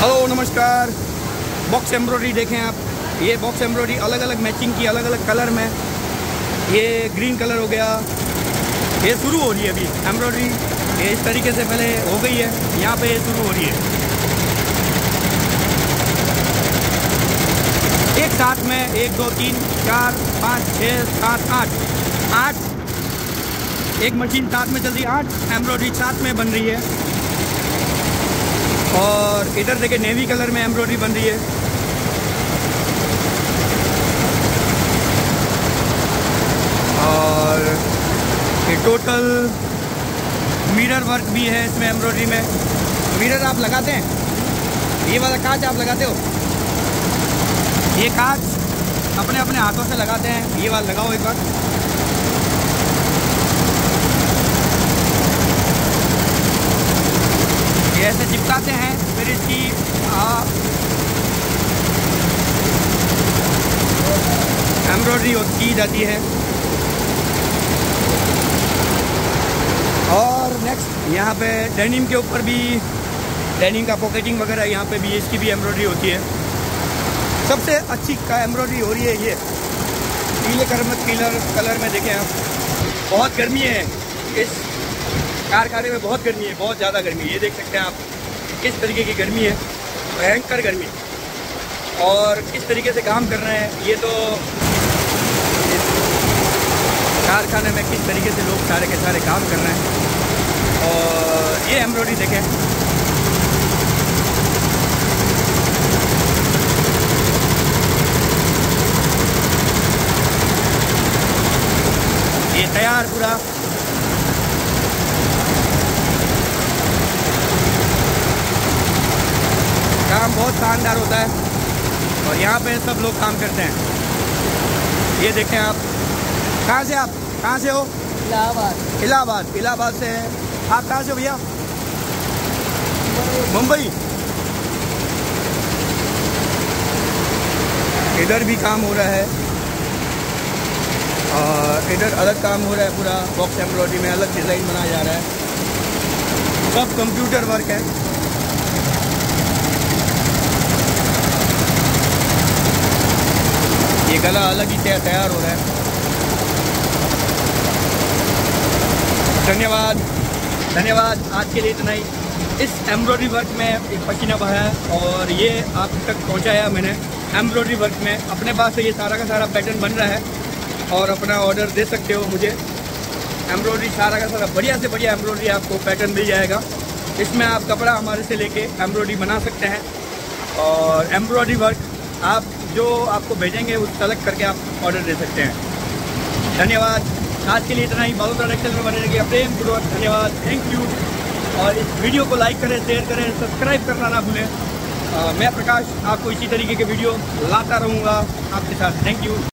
Hello नमस्कार। Box embroidery देखें आप। ये बॉक्स एम्ब्रॉयडरी अलग अलग मैचिंग की, अलग अलग कलर में। ये ग्रीन कलर हो गया, ये शुरू हो रही है अभी एम्ब्रॉयडरी। ये इस तरीके से पहले हो गई है, यहाँ पे ये शुरू हो रही है। एक साथ में 1 2 3 4 5 6 7 8 एक मशीन साथ में चल रही है। 8 एम्ब्रॉयडरी साथ में बन रही है। और इधर देखिए नेवी कलर में एम्ब्रॉयडरी बन रही है। और ये टोटल मिरर वर्क भी है इसमें एम्ब्रॉयडरी में। मिरर आप लगाते हैं, ये वाला कांच आप लगाते हो, ये कांच अपने अपने हाथों से लगाते हैं। ये वाला लगाओ एक बार। ये ऐसे चिपकाते हैं, फिर इसकी एम्ब्रॉयडरी की जाती है। और नेक्स्ट यहाँ पे डेनिम के ऊपर भी, डेनिम का पॉकेटिंग वगैरह यहाँ पे भी इसकी भी एम्ब्रॉयडरी होती है। सबसे अच्छी का एम्ब्रॉयडरी हो रही है ये पीले कलर में। देखें आप, बहुत गर्मी है इस कारखाने में, बहुत गर्मी है, बहुत ज़्यादा गर्मी है। ये देख सकते हैं आप किस तरीके की गर्मी है, भयंकर गर्मी। और किस तरीके से काम कर रहे हैं, ये तो कारखाने में किस तरीके से लोग सारे के सारे काम कर रहे हैं। और ये एम्ब्रॉयडरी देखें, ये तैयार पूरा। काम बहुत शानदार होता है और यहाँ पे सब लोग काम करते हैं। ये देखें आप, कहाँ से हो? इलाहाबाद से हैं आप। कहाँ से हो भैया? मुंबई। इधर भी काम हो रहा है और इधर अलग काम हो रहा है। पूरा बॉक्स एम्ब्रॉयडरी में अलग डिज़ाइन बनाया जा रहा है। सब कंप्यूटर वर्क है। ये गला अलग ही तैयार हो रहा है। धन्यवाद। आज के लिए इतना ही। इस एम्ब्रॉयडरी वर्क में एक पसीना बहाया और ये आप तक पहुंचाया मैंने। एम्ब्रॉयडरी वर्क में अपने पास से ये सारा का सारा पैटर्न बन रहा है और अपना ऑर्डर दे सकते हो मुझे। एम्ब्रॉयडरी सारा का सारा बढ़िया से बढ़िया एम्ब्रॉयडरी आपको पैटर्न मिल जाएगा। इसमें आप कपड़ा हमारे से लेके एम्ब्रॉयडरी बना सकते हैं। और एम्ब्रॉयडरी वर्क आप जो आपको भेजेंगे उस सेलेक्ट करके आप ऑर्डर दे सकते हैं। धन्यवाद। आज के लिए इतना ही। बालोतरा टेक्सटाइल में बने रहिए प्रेम पूर्वक। धन्यवाद, थैंक यू। और इस वीडियो को लाइक करें, शेयर करें, सब्सक्राइब करना ना भूलें। मैं प्रकाश आपको इसी तरीके के वीडियो लाता रहूँगा आपके साथ। Thank you.